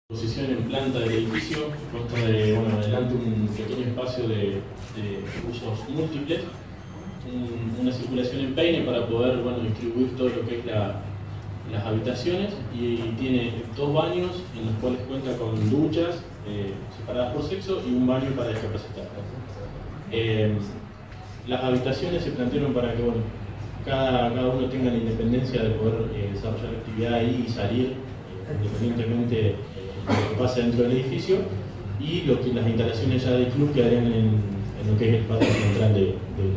Posición en planta del edificio consta de, adelante un pequeño espacio de usos múltiples, una circulación en peine para poder distribuir todo lo que es las habitaciones, y tiene 2 baños en los cuales cuenta con duchas separadas por sexo y un baño para discapacitados. Las habitaciones se plantearon para que cada uno tenga la independencia de poder desarrollar la actividad ahí y salir independientemente de lo que pasa dentro del edificio, y las instalaciones ya del club quedarían en lo que es el patio central del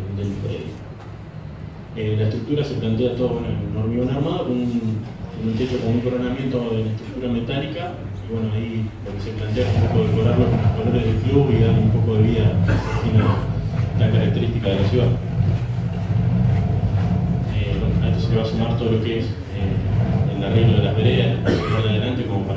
predio. La estructura se plantea todo en hormigón armado, con un techo con un coronamiento de estructura metálica, y ahí lo que se plantea es un poco decorarlo con los colores del club y darle un poco de vida a la oficina tan característica de la ciudad. A esto se le va a sumar todo lo que es el arreglo de las veredas de adelante, como